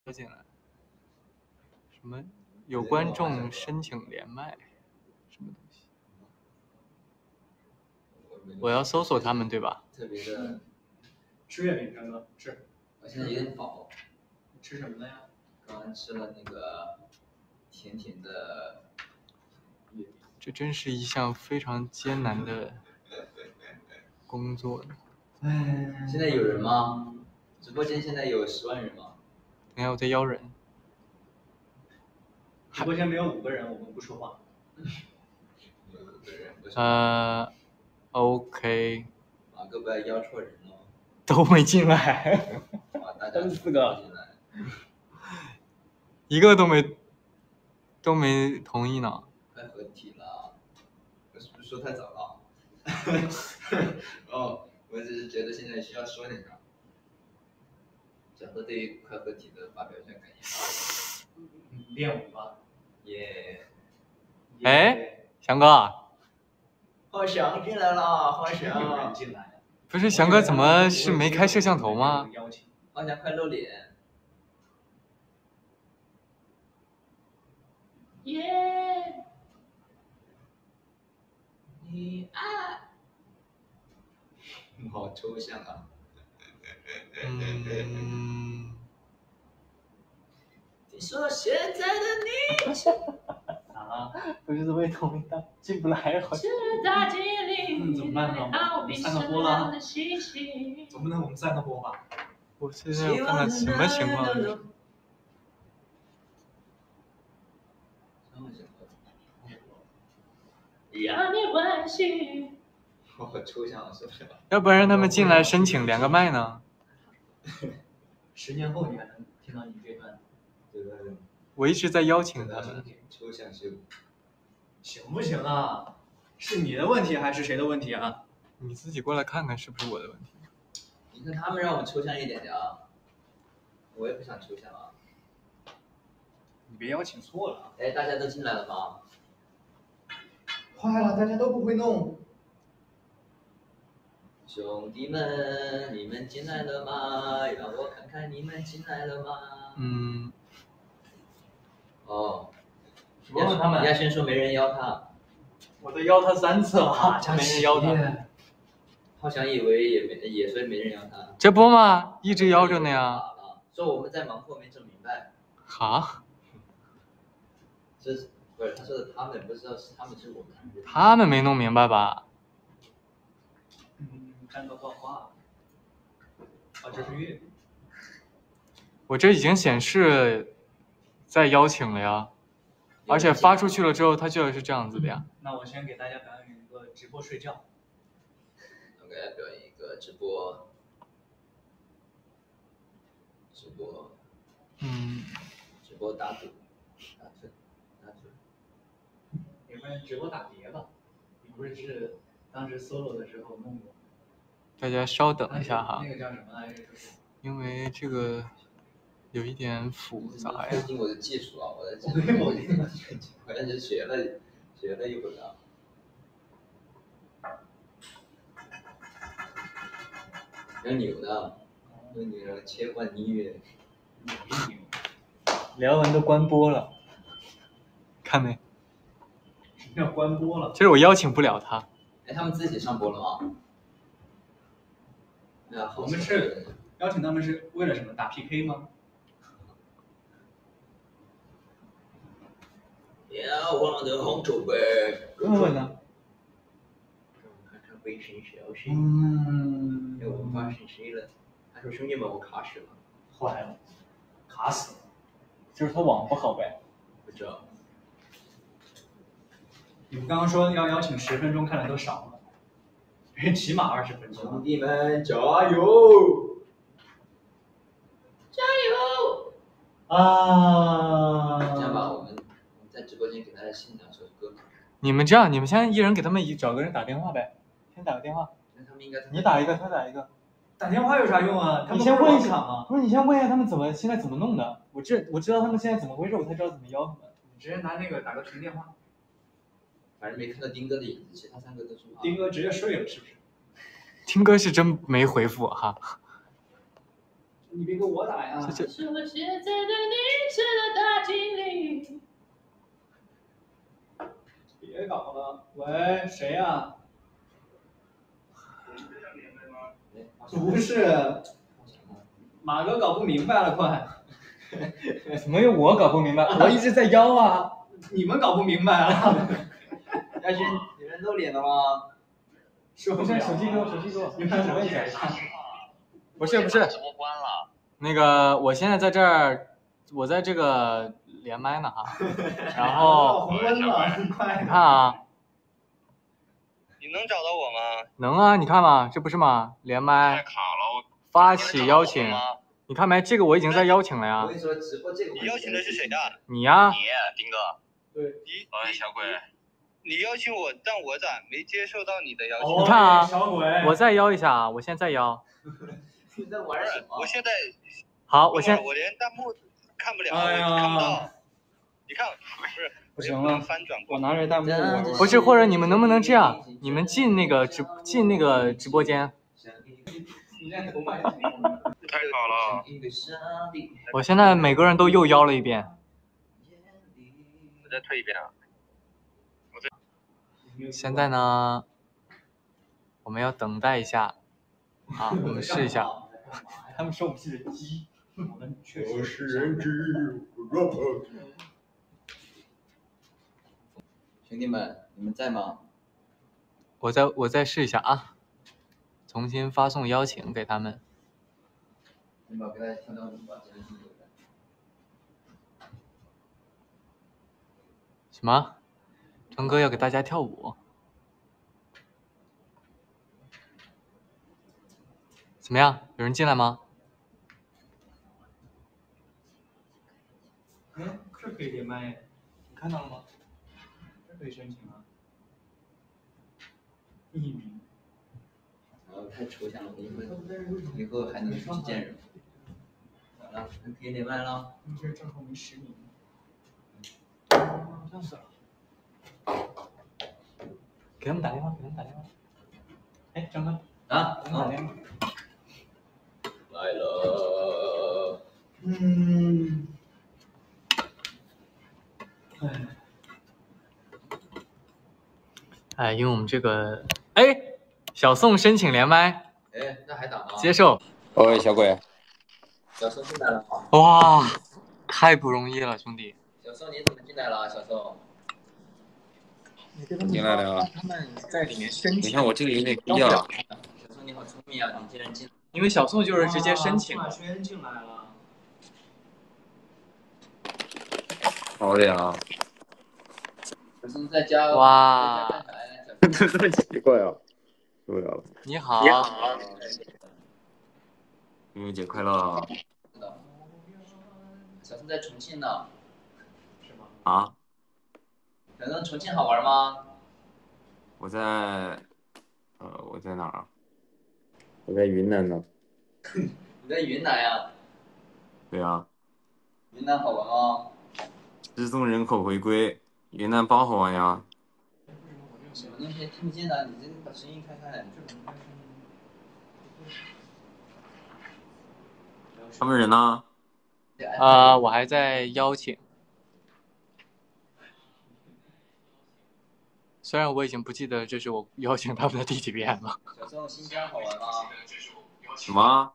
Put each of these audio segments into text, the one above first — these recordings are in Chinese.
进来，什么有观众申请连麦，什么东西？我要搜索他们对吧？ 特别的。 吃月饼，张哥吃。 我现在有点饱。 你吃什么了呀？ 刚刚吃了那个甜甜的月饼。 这真是一项非常艰难的工作。 现在有人吗？直播间现在有10万人吗？ 等一下我在邀人。 直播间没有5个人，我们不说话。 有5个人不说话。 OK。 马哥不要邀错人了。 都没进来。 大家 4个进来， 一个都没同意呢。 快合体了，我是不是说太早了？哦，我只是觉得现在需要说点啥。小何对于快合体的发表一下感言。 练舞吧。 耶。 哎，翔哥。 浩翔进来了，浩翔。 进来。 不是翔哥，怎么是没开摄像头吗？ 浩翔快露脸。耶。你爱。好抽象啊。你说现在的你啊， 不是被同意到进不来，好像。 怎么办呢？我们散个播了，总不能我们散个播吧？ 我现在要看看什么情况。 让你关心。我好抽象啊，是不是？ 要不然让他们进来申请连个麦呢 ？10年后你还能听到你这段？ 我一直在邀请他们。 抽象秀。 行不行啊？是你的问题还是谁的问题啊？ 你自己过来看看是不是我的问题。 你看他们让我抽象一点的啊，我也不想抽象啊。 你别邀请错了。 哎，大家都进来了吗？ 坏了，大家都不会弄。 兄弟们，你们进来了吗？让我看看你们进来了吗？哦。 问问他们。 亚轩说没人邀他。 我都邀他3次了，没人邀他。 浩翔以为也说没人邀他。 这不吗？一直邀着呢呀。 说我们在忙活没整明白。 哈？ 这不是他说的，他们不知道是他们是我们。 他们没弄明白吧？ 看到画画。这是月饼。 我这已经显示在邀请了呀。而且发出去了之后，它就是这样子的呀。 那我先给大家表演一个直播睡觉。 我给大家表演一个直播。直播打赌，打turn。 你们直播打碟吧？你不是当时 solo 的时候弄过？ 大家稍等一下哈。 那个叫什么来着？ 因为这个有一点复杂呀。 最近我的技术啊，我在好像是学了一会儿啊。要扭的，用你的切换音乐。 聊完都关播了，看没？ 要关播了。 其实我邀请不了他。 哎，他们自己上播了吗？ 我们是邀请他们是为了什么？打 PK 吗？ 遥望的红酒杯。 问问呢？ 看看微信消息。我们发信息了。他说兄弟们，我卡死了。 坏了，卡死了。就是他网不好呗。 不知道。 你们刚刚说要邀请10分钟，看来都少了。起码20分钟。 兄弟们，加油！加油！这样吧，我们在直播间给大家献两首歌。 你们这样，你们先一人给他们找个人打电话呗，先打个电话。 那他们应该。 你打一个，他打一个。 打电话有啥用啊？ 你先问一下啊。不是，你先问一下他们现在怎么弄的。我知道他们现在怎么回事，我才知道怎么邀他们。 你直接拿那个打个群电话。 反正没看到丁哥的影子，其他3个都是。 丁哥直接睡了，是不是？ 丁哥是真没回复哈。 你别给我打呀！ 这是我现在对你吃了大精灵。 别搞了，喂，谁呀？不是，马哥搞不明白了，快！ 怎么有我搞不明白？我一直在邀啊。 你们搞不明白了。 亚军，你们露脸了吗？ 是不是，手机给我，手机给我。 你看什么眼？ 不是， 直播关了。 那个，我现在在这儿，我在这个连麦呢哈。然后红温了，快！ 你看啊。 你能找到我吗？ 能啊，你看嘛，这不是吗？连麦。 太卡了， 发起邀请。你看没？这个我已经在邀请了呀。 我跟你说，直播这个。 你邀请的是谁呀？ 你呀。 你，丁哥。 对。 小鬼。你邀请我，但我咋没接受到你的邀请？ 你看啊， 小鬼， 我再邀一下啊，我现在邀。 你在玩什么？ 我现在。 好， 我连弹幕看不了，看不到。你看， 不行了，我拿着弹幕。 不是，或者你们能不能这样？你们进那个直播间。 太好了！ 我现在每个人都又邀了一遍。 我再退一遍啊。 现在呢，我们要等待一下，啊，我们试一下。 他们说我们是人机，我们确实是人机。兄弟们，你们在吗？ 我再试一下啊，重新发送邀请给他们。 你把给大家听到你把这个什么？成哥要给大家跳舞？怎么样？有人进来吗？ 哎，这可以连麦，你看到了吗？这可以申请啊。匿名。 太抽象了，以后还能去见人。好了，可以连麦了。 你这正好没10名。 这样子。给他们打电话，给他们打电话。哎，张哥。 啊， 给他们打电话。 来了。 哎，因为我们这个，哎，小宋申请连麦。 哎，那还打吗？ 接受。 喂，小鬼。 小宋进来了。 哇，太不容易了，兄弟。 小宋，你怎么进来了？小宋。 进来了。 他们在里面申请。 你看我这个有点低啊。 小宋你好聪明啊，你竟然进。 因为小宋就是直接申请。 马轩进来了。 好的呀。 小宋在家。 哇。 这么奇怪啊！受不了了。 你好。 你好。情人节快乐。 小宋在重庆呢。 是吗？ 啊？ 小宋，重庆好玩吗？ 我在哪儿啊？我在云南呢。 你在云南呀？ 对啊。 云南好玩吗？ 失踪人口回归，云南包好玩呀。 什么东西听不见呢？你这把声音开开。 他们人呢？ 我还在邀请。虽然我已经不记得这是我邀请他们的第几遍了。 小宋，新疆好玩吗？ 什么？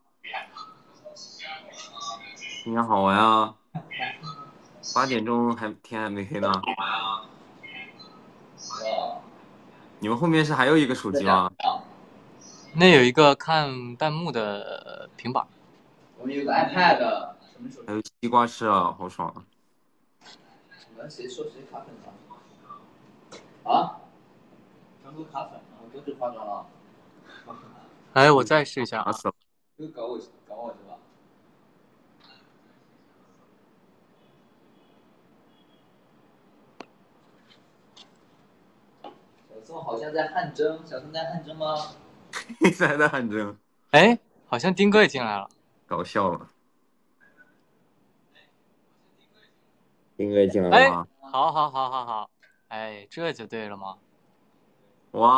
新疆好玩啊！8点钟天还没黑呢。你们后面是还有一个手机吗？ 那有一个看弹幕的平板。 我们有个 iPad， 什么手机？ 还有西瓜吃啊，好爽啊！ 我们谁说谁卡粉了？啊？张哥卡粉了，哥就夸张了。 哎，我再试一下啊！ 又搞我是吧？小宋好像在汗蒸，小宋在汗蒸吗？ 你在汗蒸？ 哎，好像丁哥也进来了， 搞笑了。丁哥也进来了吗？ 好，哎，这就对了吗？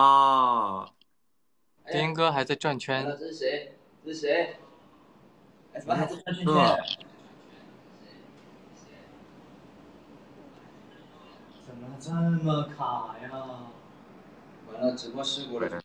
哇！ 丁哥还在转圈。 这是谁？ 怎么还在转圈圈？ 怎么这么卡呀？ 完了，直播事故了。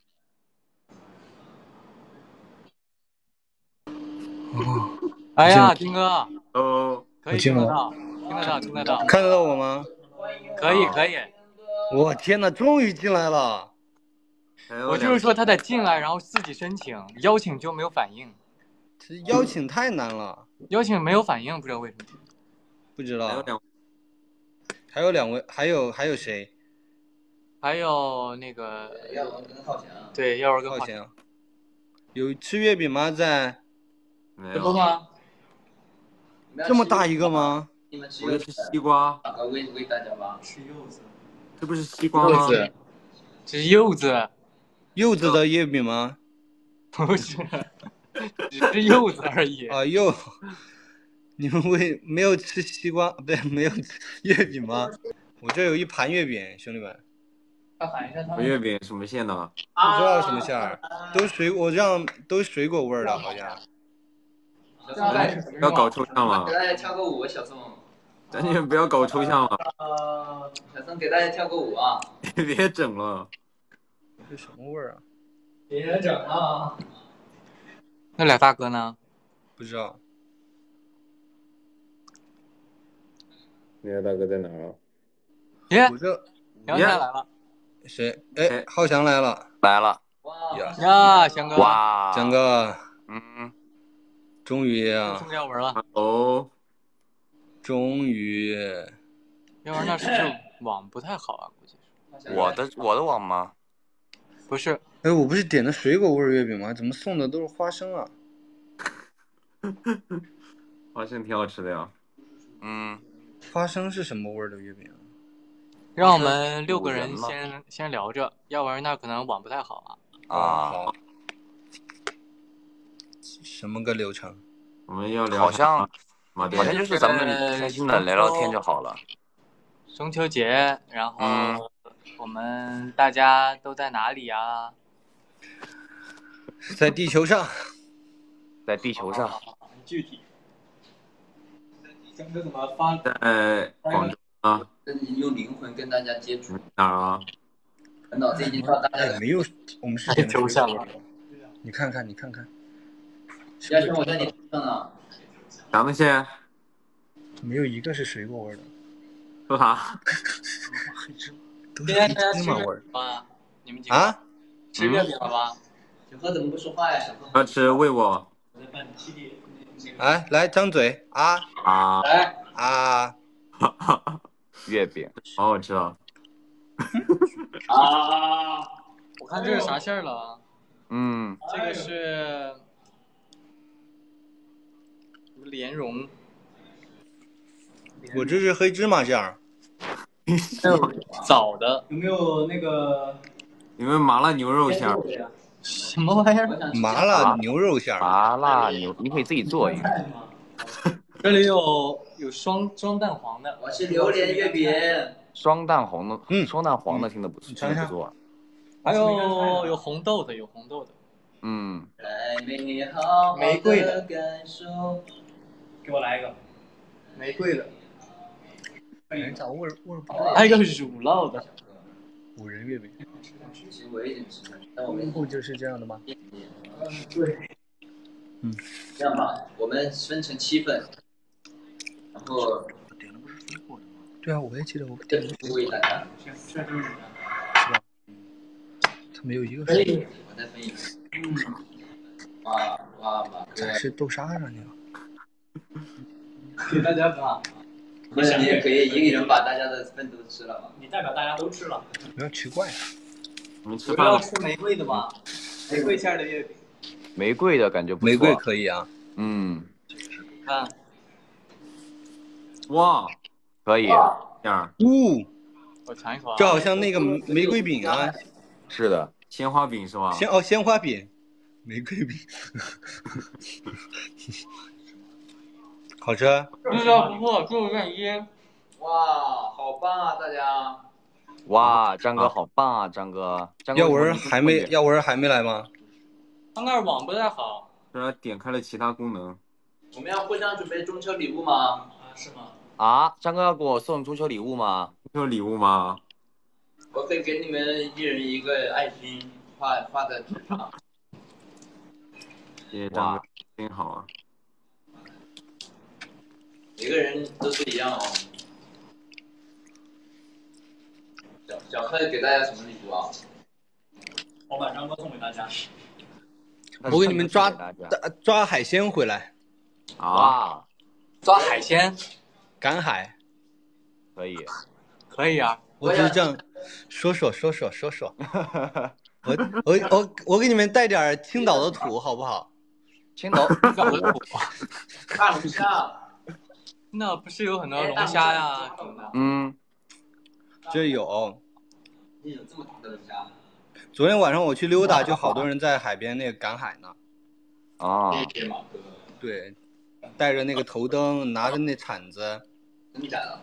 哎呀，丁哥，可以进了听得到，听得到，听得到， 看得到我吗？ 可以，可以。 我天哪，终于进来了！ 我就是说他得进来，然后自己申请，邀请就没有反应。 这邀请太难了， 邀请没有反应，不知道为什么。 不知道。还有两位，还有谁？ 还有那个耀文跟浩翔。 对，耀文跟浩翔。有吃月饼吗？在？ 直播吗？ 这么大一个吗？ 你们吃我吃西瓜。 喂大家吧。 吃柚子。 这不是西瓜吗？ 这是柚子。 柚子的月饼吗？ 不是，只是柚子而已。 啊，你们没有吃西瓜？不对，没有吃月饼吗？我这有一盘月饼，兄弟们。 喊一下他们。 月饼什么馅的？ 不知道什么馅儿，都水果味儿的，好像。 不要搞抽象了。 给大家跳个舞，小宋。 咱也不要搞抽象了。 小宋给大家跳个舞啊！ 别整了。 这什么味儿啊？ 别整了。 那俩大哥呢？ 不知道。 那俩大哥在哪儿啊？ 耶！ 我这杨翔来了。 谁？哎，浩翔来了。 来了。 哇呀，翔哥。 哇， 翔哥。终于啊。 送耀文了。 哦。 终于。 耀文那是不是网不太好啊？估计是。我的网吗？ 不是。 哎，我不是点的水果味月饼吗？怎么送的都是花生啊？ 花生挺好吃的呀。 花生是什么味的月饼啊？ 让我们6个人先聊着，耀文那可能网不太好啊。 好。什么个流程？ 我们要聊。 好像就是咱们开心的聊聊天就好了。 中秋节，然后我们大家都在哪里呀？ 在地球上。 在地球上。 具体。江哥怎么发？ 在广州啊。 用灵魂跟大家接触。 哪儿啊？ 我脑子已经到大家的。 没有，我们是太抽象了。 你看看。 要是我在你身上呢？ 啥东西？ 没有一个是水果味的。 说啥？ 都是黑芝麻味儿。 你们几个啊？吃月饼了吗？ 小何怎么不说话呀？小何。 要吃喂我。 哎，来张嘴啊！ 来啊！ 月饼， 好好吃啊！ 啊！我看这是啥馅儿了？这个是莲蓉。 我这是黑芝麻馅儿。 枣的。 有没有那个？ 有没有麻辣牛肉馅儿？ 什么玩意儿？ 麻辣牛肉馅儿。 麻辣牛，你可以自己做一个。 这里有双蛋黄的。 我是榴莲月饼。 双蛋黄的，双蛋黄的听得不错，听得不错。 还有红豆的，有红豆的。 玫瑰的感受。 给我来一个。 玫瑰的。 咋味还有个乳酪的。 五仁月饼。 其实我也吃的，但我们不就是这样的吗？ 对。 这样吧，我们分成7份，然后。 对啊，我也记得我点的。 喂大家。 是吧？ 他没有一个。 可以，我再分一份。哇， 咋是豆沙上去了？ 给大家吧。 不是你也可以一个人把大家的份都吃了吗？ 你代表大家都吃了。 不要奇怪啊！ 你们吃饭了？ 要吃玫瑰的吗？玫瑰馅的月饼。 玫瑰的感觉不错。 玫瑰可以啊。 看。 哇， 可以。 这样。 我尝一口啊。 这好像那个玫瑰饼啊。 是的。 鲜花饼是吧？ 鲜花饼，玫瑰饼。好吃。 不错，给我1.1。 哇，好棒啊，大家！ 哇，张哥好棒啊，张哥！ 耀文还没来吗？ 他那儿网不太好。 是点开了其他功能。 我们要互相准备中秋礼物吗？ 是吗？ 啊，张哥要给我送中秋礼物吗？ 中秋礼物吗？ 我可以给你们一人一个爱心，画在纸上。 谢谢张哥，真好啊！ 每个人都不一样哦。小贺给大家什么礼物啊？ 我把张哥送给大家。 我给你们抓海鲜回来。 哇， 抓海鲜， 赶海。 可以， 可以啊。 我只是这样说。我给你们带点青岛的土，好不好？ 青岛的土， 大龙虾。 那不是有很多龙虾呀？ 嗯， 这有。 你有这么大的龙虾？ 昨天晚上我去溜达，就好多人在海边那个赶海呢。 啊， 对，带着那个头灯，拿着那铲子。 真的假的？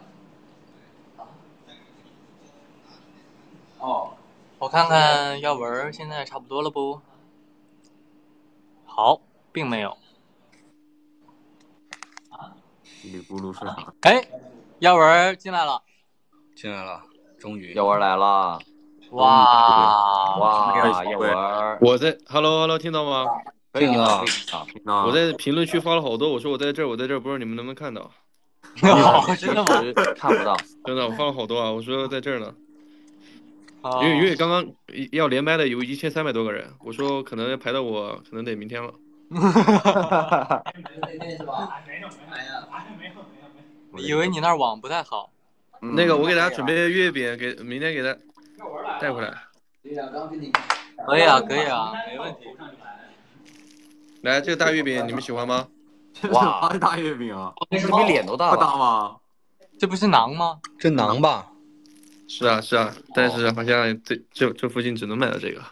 哦， 我看看耀文现在差不多了不？好，并没有。 叽里咕噜是啥？ 哎，耀文进来了。 进来了，终于。 耀文来了。 哇， 耀文， 我在 ，Hello， 听到吗？ 听到。 我在评论区发了好多，我说我在这儿，不知道你们能不能看到。 真的吗？ 看不到。 真的，我发了好多啊，我说在这儿呢。 哦、 因为刚刚要连麦的有1300多个人，我说可能排到我，可能得明天了。 我以为你那儿网不太好。 那个，我给大家准备月饼，明天给他带回来。 可以啊，可以啊，没问题。 来，这个大月饼你们喜欢吗？ 哇，大月饼啊！ 这比脸都大了。大吗？ 这不是馕吗？ 这馕吧？ 是啊，但是好像这附近只能买到这个。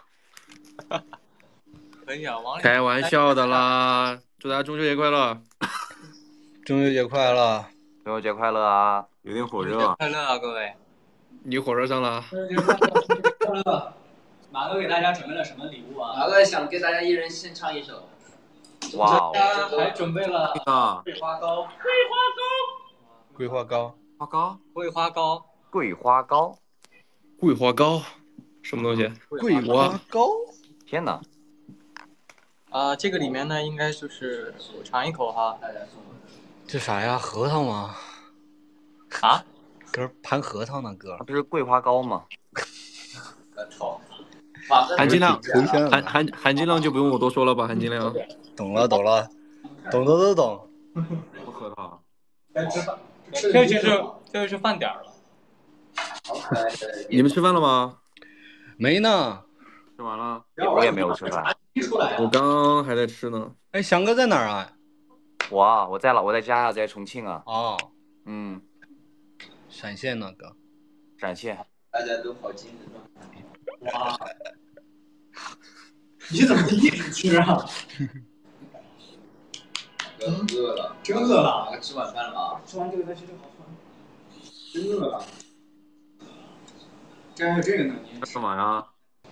可以啊， 开玩笑的啦！祝大家中秋节快乐！ 中秋节快乐！ 中秋节快乐啊！ 有点火热。 快乐啊，各位！ 你火热上了。 中秋节快乐！马哥给大家准备了什么礼物啊？ 马哥想给大家一人献唱一首。 哇！ 还准备了桂花糕。 桂花糕。 桂花糕。 桂花糕， 桂花糕，什么东西？ 桂花糕， 天哪！ 这个里面呢，应该就是我尝一口哈。 这啥呀？核桃吗？ 啊？ 哥盘核桃呢，哥。 不是桂花糕吗？ 含金量，含金量就不用我多说了吧？含金量。 懂了，懂的都懂。 不核桃。 这就是饭点了。 你们吃饭了吗？ 没呢。 吃完了。 我也没有吃饭。 我刚还在吃呢。 哎，翔哥在哪儿啊？ 我在家啊，在重庆啊。 哦。 嗯。 陕县呢，哥。 陕县。 大家都好精神。 哇！你怎么一直吃啊？ 饿了。 真饿了。 吃晚饭了吗？ 吃完这个再吃这个好吃。真饿了。竟然还有这个呢！ 干嘛呀？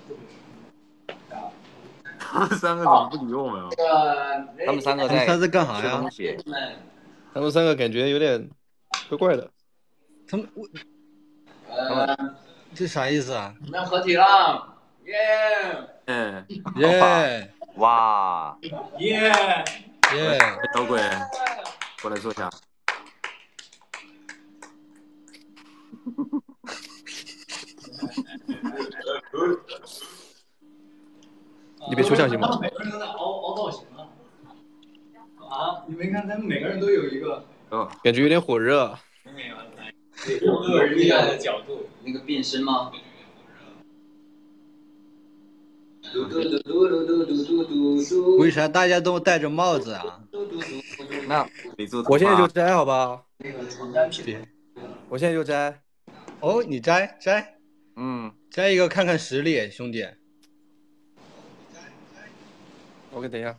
他们三个怎么不理我们啊？ 他们三个在干啥呀？ 他们三个感觉有点怪怪的。 他们这啥意思啊？ 我们要合体了！耶！ 耶！ 哇！ 耶！ 小鬼，过来坐下。 你别抽象行吗？ 每个人都在凹造型了。啊！你没看他们每个人都有一个。 感觉有点火热。 都有一个角度。 那个变身吗？ 为啥大家都戴着帽子啊？ 那我现在就摘，好吧？我现在就摘。 哦，你摘。摘一个看看实力，兄弟。 OK，等一下。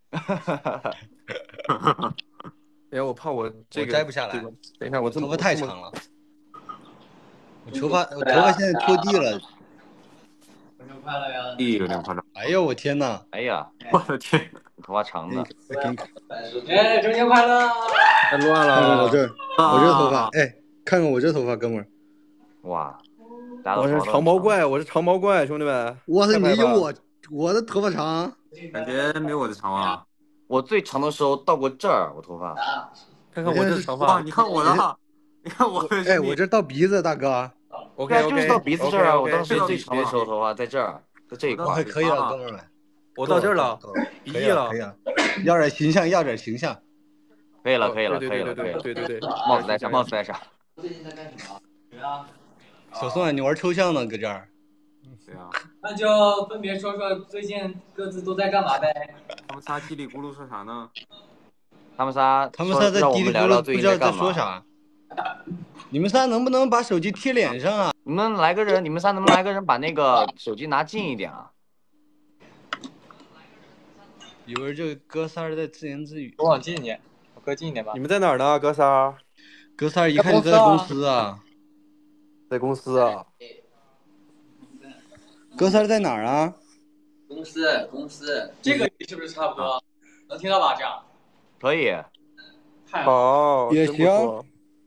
哎呀，我怕我这个摘不下来。 等一下，我头发太长了。我头发现在拖地了。 中秋快乐呀！ 有点夸张。 哎呦我天哪！ 哎呀， 我的天！ 头发长的。 给你看， 哎，中秋快乐！ 太乱看看了。 我这头发，哎，看看我这头发，哥们儿。 哇，大家都我是头发都长毛怪，我是长毛怪，兄弟们。 我操， 快拍吧你有我的头发长。 感觉没有我的长啊。 我最长的时候到过这儿，我头发。 看看我这长哇， 发。 你看我的，你看我的。 哎，我这到鼻子，大哥。 OK 对啊，就 OK， 是到鼻子这儿啊！我当时这个最长的时候头发在这儿，在这一块儿。 可以了，哥们儿们。 我到这儿了， 够了， 鼻翼了可以。了，要点形象，要点形象。 可以了，可以了，可以对了，可以了。 对， 帽子戴上，帽子戴上。 最近在干什么？ 对啊， 小宋，你玩抽象呢，搁这儿。 对啊， 那就分别说说最近各自都在干嘛呗。 他们仨叽里咕噜说啥呢？ 他们仨在让我嘀里咕噜， 们聊聊最不知道在近干嘛。 说啥。你们仨能不能把手机贴脸上啊？ 你们仨能不能来个人把那个手机拿近一点啊？ 以为这哥仨儿在自言自语。 我往近一点，我哥近一点吧你。们在哪儿呢，哥仨？ 哥仨儿一看就在公司啊。 在公司啊。 哥仨儿在哪儿啊？ 公司。 这个是不是差不多？能听到吧？这样。 可以。 太好， 好， 也行真不错。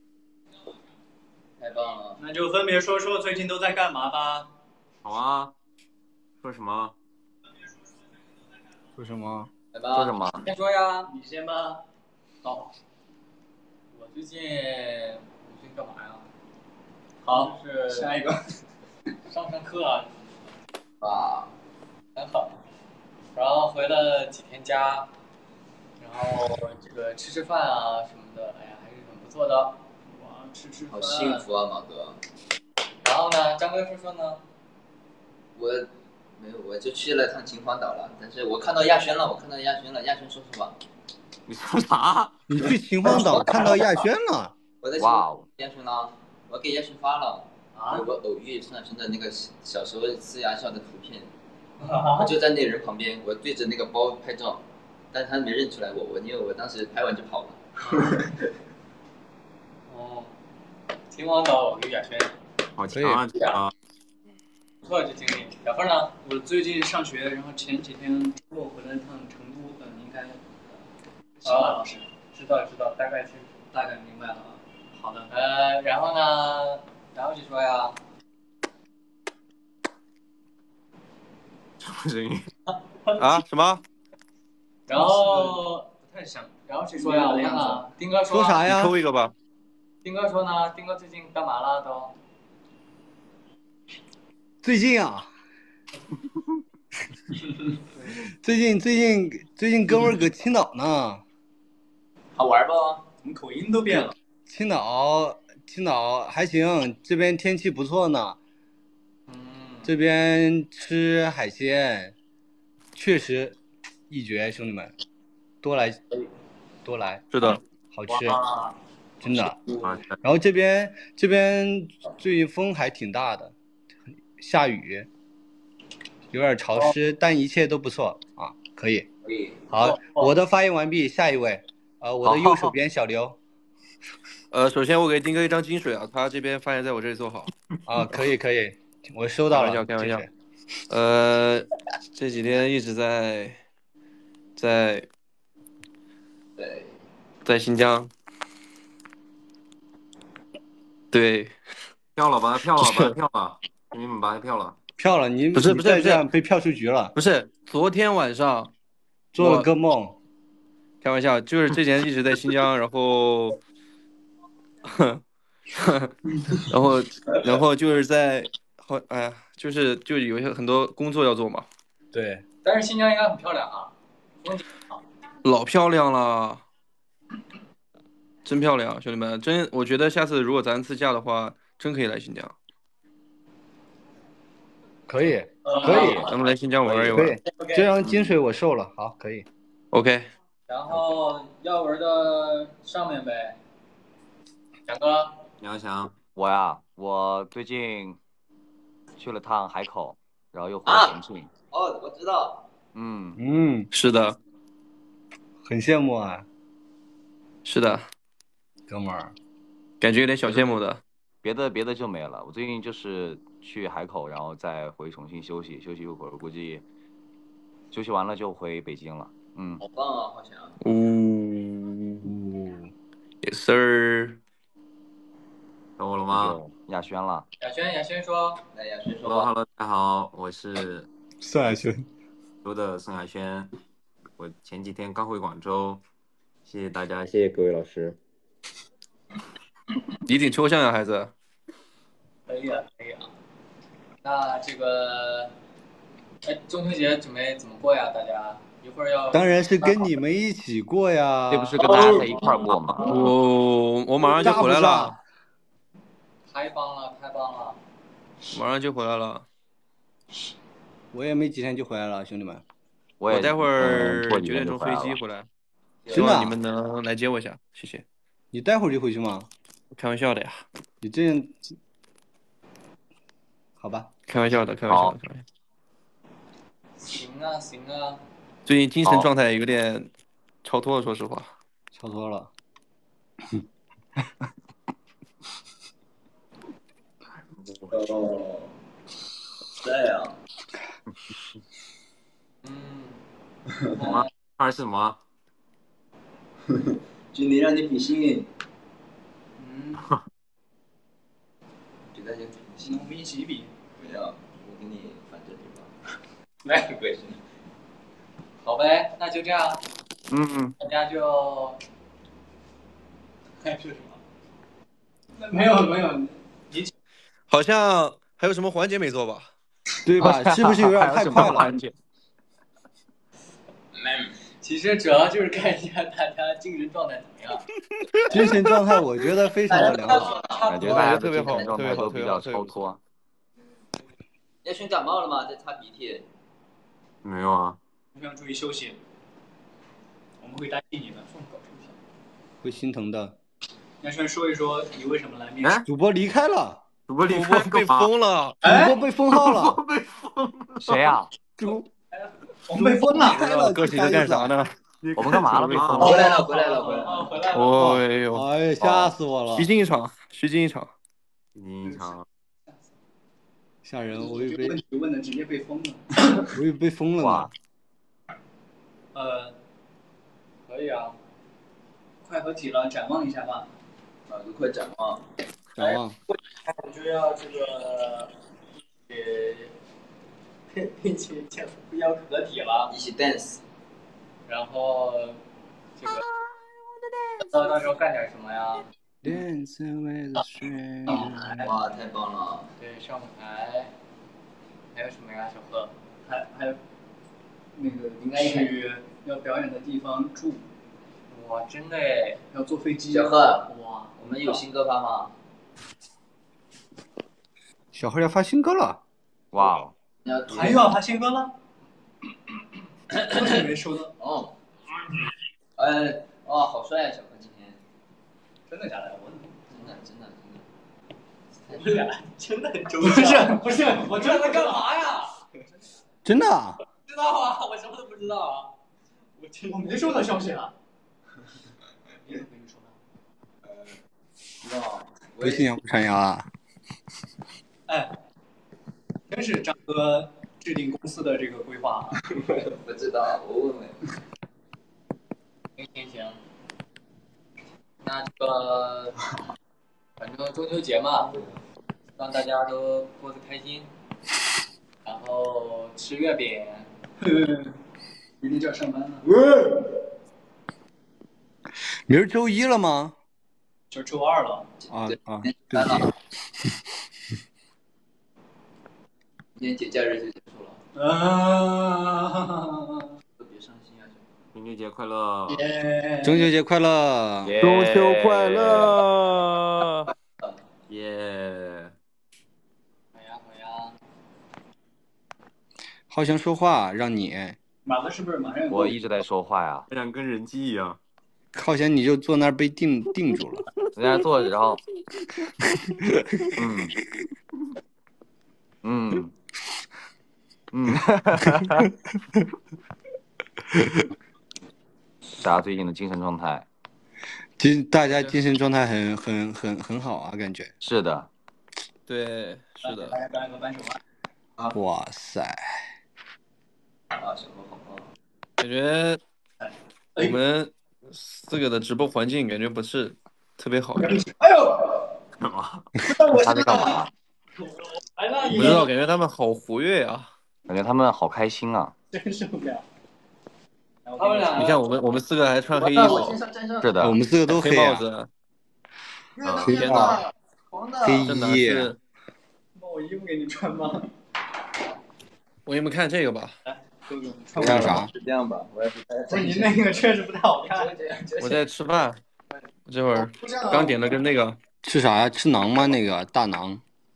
太棒了。 那就分别说说最近都在干嘛吧。 好啊，说什么？ 说什么？ 来吧。 说什么？ 先说呀。 你先吧。 好。我最近干嘛呀？好，是下一个。 上课啊。 啊。 很好。然后回了几天家，然后这个吃饭啊什么的，哎呀，还是很不错的。 哇，吃好饭。 幸福啊，马哥。 然后呢，张哥说说呢？ 我没有，我就去了趟秦皇岛了。但是我看到亚轩了，亚轩说什么？ 你说啥？ 你去秦皇岛看到亚轩了？ 我在哇哦！ 亚轩呢，我给亚轩发了。 啊？ 有个偶遇上升的那个小时候呲牙笑的图片。我就在那人旁边，我对着那个包拍照，但他没认出来我，因为我当时拍完就跑了。 哦，秦皇岛偶遇亚轩， 好强啊！这个不错这经历。小凤呢？ 我最近上学，然后前几天周末回了趟成都，应该。小马老师。 知道，大概清楚， 大概明白了啊。好的。 然后呢？然后你说呀？ 什么声音？ 啊？什么？ 然后不太想。然后谁说呀？我看看，丁哥说啥呀？ 你抽一个吧。 丁哥说呢？丁哥最近干嘛了都？ 最近啊，最近哥们儿搁青岛呢。 好玩不？ 怎么口音都变了？ 青岛还行，这边天气不错呢。这边吃海鲜，确实一绝，兄弟们，多来。 是的， 好吃，真的。然后这边最近风还挺大的，下雨，有点潮湿，但一切都不错啊，可以。好，我的发言完毕，下一位，我的右手边小刘。 首先我给丁哥一张金水啊，他这边发言在我这里做好。 啊，可以，我收到了。 开玩笑。这几天一直在新疆。对。 票了，把他票了，兄弟们把他票了。 票了，你不是再这样被票出局了。 不是，昨天晚上做了个梦。 开玩笑，就是之前一直在新疆，然后，然后就是就有很多工作要做嘛。 对。 但是新疆应该很漂亮啊，风景好。 老漂亮了，真漂亮，兄弟们，我觉得下次如果咱自驾的话，真可以来新疆。 可以， 咱们来新疆玩一玩。 可以，这张金水我受了，好，可以。 OK。 然后耀文的上面呗，蒋哥。 杨翔， 我呀，我最近去了趟海口，然后又回重庆。 哦，我知道。 是的， 很羡慕啊。 是的， 哥们儿， 感觉有点小羡慕的。 别的就没了。我最近就是去海口，然后再回重庆休息一会儿，估计休息完了就回北京了。 嗯， 好棒啊，浩翔。 Yes sir。 到我了吗？ 亚轩了。 亚轩说。 来，亚轩说。 Hello， 大家好，我是宋亚轩， 州的宋亚轩。我前几天刚回广州，谢谢大家，谢谢各位老师。 你挺抽象呀，孩子。 可以啊。那这个，中秋节准备怎么过呀？大家一会儿要。 当然是跟你们一起过呀。 这不是跟大家在一块过吗？ 我马上就回来了。 太棒了！ 马上就回来了。 我也没几天就回来了，兄弟们。 我待会儿9点钟飞机回来，希望你们能来接我一下，谢谢。 你待会儿就回去吗？ 开玩笑的呀。 你这样，好吧。 开玩笑的。 行啊。 最近精神状态有点超脱了，说实话。 超脱了。 哦，这样。 什么？二是什么？ 今天让你比心。给大家比心。 我们一起比。 不要，我给你反正对吧？ 来， 鬼是。 好呗，那就这样。大家就。 还是什么？没有。你好像还有什么环节没做吧？ 对吧？是不是有点太快了？ 其实主要就是看一下大家精神状态怎么样。 精神状态我觉得非常的良好， 感觉大家特别好， 状态都比较超脱。 亚轩感冒了吗？在擦鼻涕。 没有啊。 非常注意休息，我们会担心你的。 会心疼的。 亚轩说一说你为什么来面试？ 主播离开了， 主播被封了， 主播被封号了， 被封。 谁呀？ 我们被封了， 哥几个干啥呢？ 我们干嘛了？被封了？ 回来了。 哎呦！ 哎，吓死我了！ 虚惊一场。 吓人！我以为问题问的直接被封了。 我以为被封了呢。 可以啊。 快合体了，展望一下吧。 都快展望。 我就要这个，并且要合体了。 一起 dance。 然后，这个，到时候干点什么呀？ 哇，太棒了！ 对，上舞台。还有什么呀，小贺？ 还有，那个应该去要表演的地方住。 哇，真的哎！ 要坐飞机。 小贺， 哇， 我们有新歌发吗？ 小贺要发新歌了。 哇！ 还要发新歌了？我怎么没收到？ 哦。好帅啊，小贺今天。 真的假的？ 真的。 我们俩真的很周详。不是，我这在干嘛呀？ 真的啊？ 知道啊，我什么都不知道啊。 我没收到消息了。你怎么跟你说的？ 微信要不传谣啊？ 真是张哥制定公司的这个规划啊。 不知道，我问问。 行。那这个，反正中秋节嘛，让大家都过得开心，然后吃月饼。 明天就要上班了。 明儿周一了吗？ 就周2了。 对不起。 今天节假日就结束了。特别伤心啊！ 中秋节快乐！ 中秋节快乐！ 中秋快乐！ 耶！ 好呀。 好想说话，让你。 马哥是不是马上？ 我一直在说话呀。 这样跟人机一样。 好像你就坐那儿被定住了。 人家坐着，然后，大家最近的精神状态？ 大家精神状态很好啊，感觉。 是的。 对，是的。 大家表演个扳手腕。 哇塞！ 啊，小何好棒。 感觉我们4个的直播环境感觉不是特别好。 哎呦， 干嘛？ 他在干嘛？ 不知道，感觉他们好活跃啊！ 感觉他们好开心啊！ 真受不了。 他们俩， 你看我们4个还穿黑衣服， 是的， 我们4个都黑黑啊， 帽子，天哪， 黑这哪衣。 是？ 把我衣服给你穿吗？ 我给你们看这个吧。 干啥？ 是这样吧，我也是。 不是你那个确实不太好看。 我在吃饭，我这会儿刚点了个那个吃啥呀？吃馕吗？那个大馕。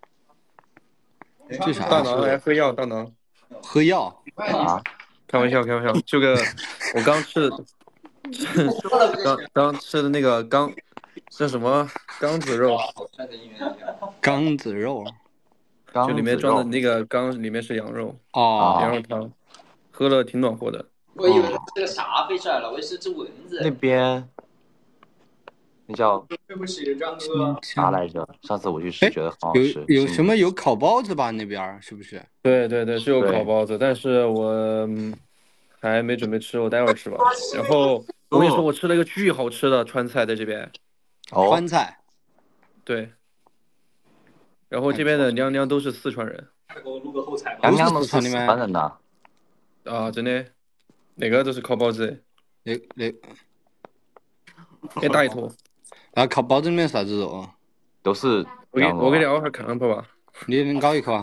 这啥？ 大馕还喝药，大馕。 喝药？ 啊， 开玩笑，开玩笑。这个我刚吃的，刚吃的那个叫什么缸子肉？ 缸子肉。 就里面装的那个缸里面是羊肉。 哦。 羊肉汤，喝了挺暖和的。 我以为是个啥飞出来了，我以为是只蚊子。 那边那叫对不起，张哥。 啥来着？上次我去吃，觉得很好吃。 有什么有烤包子吧？那边是不是？ 对，是有烤包子，但是我还没准备吃，我待会儿吃吧。然后我跟你说，我吃了一个巨好吃的川菜，在这边。 川菜。 对。然后这边的娘娘都是四川人。 给我录个后采吧。 娘娘都是四川人呐。 啊，真的，哪个都是烤包子。给打一坨。 那烤包子里面啥子肉？ 都是。 我给你熬下看看吧。 你能搞一口啊？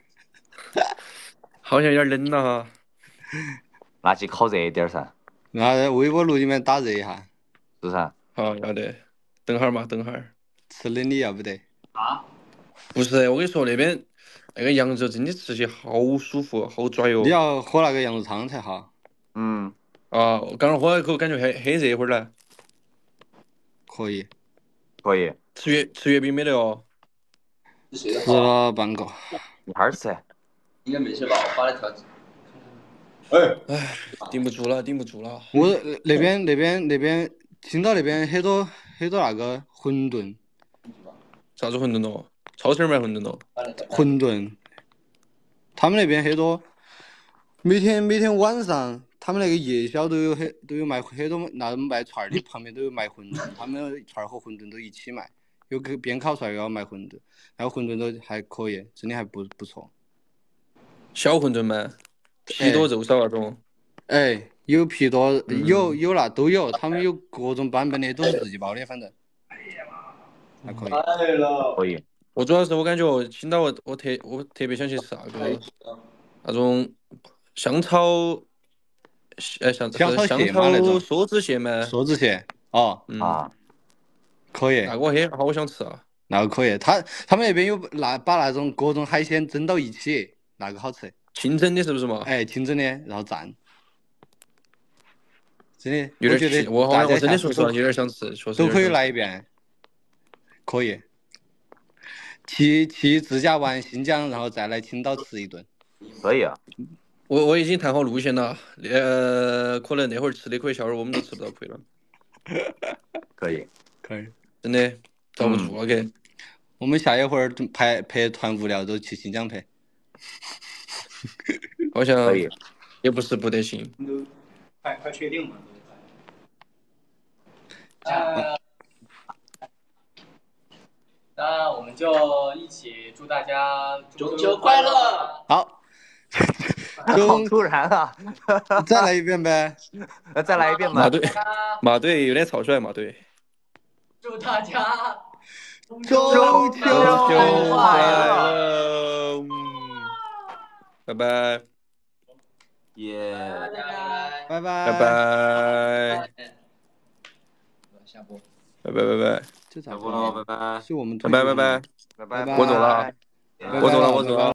好像有点冷了哈。 拿起烤热一点噻。 那在微波炉里面打热一下。 是噻。 好，要得。等会儿嘛，等会儿。 吃冷的要不得。 啊？ 不是，我跟你说那边那个羊肉真的吃起好舒服，好拽哟。 你要喝那个羊肉汤才好。 啊，我刚刚喝了一口，感觉很热会儿来。 可以。 可以。 吃月饼没得哦？ 吃了半个。 一会儿吃。 应该没事吧？我发了条。 哎，顶不住了，顶不住了。 我那边青岛那边很多那个馄饨。 啥子馄饨咯？超市卖馄饨咯？ 馄饨。他们那边很多，每天晚上，他们那个夜宵都有卖很多那种卖串的，旁边都有卖馄饨，他们串和馄饨都一起卖，有个边烤串又要卖馄饨，然后馄饨都还可以，真的还不错。 小馄饨吗？皮多肉少那种。 哎，有皮多，有那都有，他们有各种版本的，都是自己包的，反正。还可以。 可以。 我主要是我感觉青岛我特别想去吃那种香草，香草梭子蟹吗？ 梭子蟹，哦。可以。 那个好想吃啊。 那个可以，他们那边有把那种各种海鲜蒸到一起，那个好吃。 清蒸的是不是嘛？ 哎，清蒸的，然后蘸。真的， 有点我好像我真的说实话有点想吃，确实都可以来一遍。可以。去自驾玩新疆，然后再来青岛吃一顿。 可以啊。 我已经谈好路线了，可能那会儿吃的可以，下会儿我们都吃不到亏了。 可以。 真的遭不住了给。 我们下一会儿拍团无聊都去新疆拍。 好像也不是不得行。 快确定嘛？ 那我们就一起祝大家中秋快乐！ 好。 好突然啊！ 再来一遍呗。 再来一遍吧。 马队有点草率，马队。 祝大家中秋快乐！拜拜。 耶！ 拜拜。 拜拜。 下播。 拜拜拜拜。 下播了，拜拜。 是我们。 拜拜拜拜。 拜拜。 我走了。我走了。